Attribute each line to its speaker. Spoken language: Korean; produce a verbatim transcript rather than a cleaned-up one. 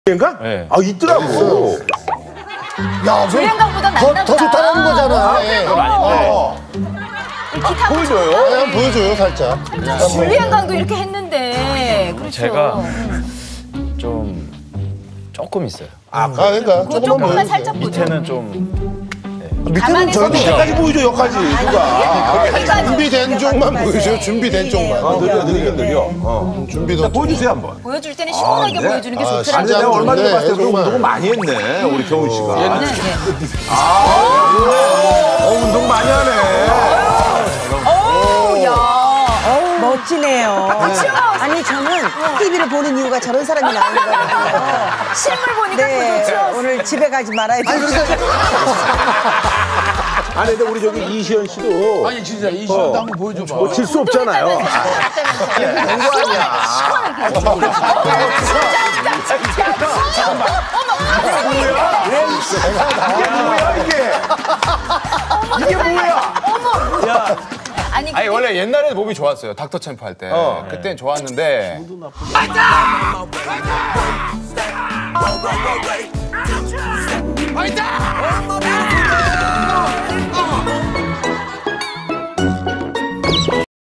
Speaker 1: 인가?
Speaker 2: 네.
Speaker 1: 아 있더라고.
Speaker 3: 야,
Speaker 4: 조연강보다
Speaker 3: 더,
Speaker 4: 낫나
Speaker 3: 더
Speaker 4: 보다.
Speaker 3: 좋다는 거잖아. 네.
Speaker 2: 그건 아닌데.
Speaker 3: 어.
Speaker 4: 기타
Speaker 1: 보여줘요.
Speaker 3: 네, 한번 보여줘요, 살짝.
Speaker 4: 줄리안강도 이렇게 했는데 그렇죠.
Speaker 2: 제가 좀 조금 있어요.
Speaker 3: 아, 그러니까
Speaker 4: 그거
Speaker 3: 조금만
Speaker 4: 조금만
Speaker 3: 보여주세요.
Speaker 4: 살짝 보죠.
Speaker 2: 밑에는 좀
Speaker 1: 밑에는
Speaker 4: 가만히
Speaker 1: 저기
Speaker 4: 서면
Speaker 1: 끝까지 보여줘 역까지 누가.
Speaker 3: 준비된 쪽만 보여줘요, 준비된 쪽만.
Speaker 1: 어, 느려 느리게 느려. 어.
Speaker 3: 준비된
Speaker 1: 보여주세요 한번.
Speaker 4: 보여줄 때는 시원하게
Speaker 1: 네.
Speaker 4: 보여주는 게
Speaker 3: 아,
Speaker 4: 좋더라고요.
Speaker 3: 진짜
Speaker 1: 내가 얼마 전에
Speaker 3: 네,
Speaker 1: 봤을 때 그럼
Speaker 3: 정말.
Speaker 1: 운동 많이 했네 우리 경훈 씨가.
Speaker 4: 네, 네.
Speaker 1: 어 운동 많이 하네.
Speaker 4: 어우, 야.
Speaker 5: 멋지네요. 아니 저는 티비를 보는 이유가 저런 사람이 나오는 거거든요.
Speaker 4: 실물 보니까
Speaker 5: 네,
Speaker 4: 더 좋죠.
Speaker 5: 오늘 집에 가지 말아야 돼.
Speaker 1: 아니 근데 우리 저기 이시연 씨도
Speaker 6: 아니 진짜 이 시간도 한번 보여줘봐.
Speaker 1: 뭐 질 수 없잖아요.
Speaker 4: 된거 아니야.
Speaker 1: 이게 뭐야?
Speaker 4: 아니,
Speaker 2: 아니 원래 옛날에는 몸이 좋았어요. 닥터 챔프 할 때.
Speaker 1: 어.
Speaker 2: 그땐 좋았는데
Speaker 6: 화이팅!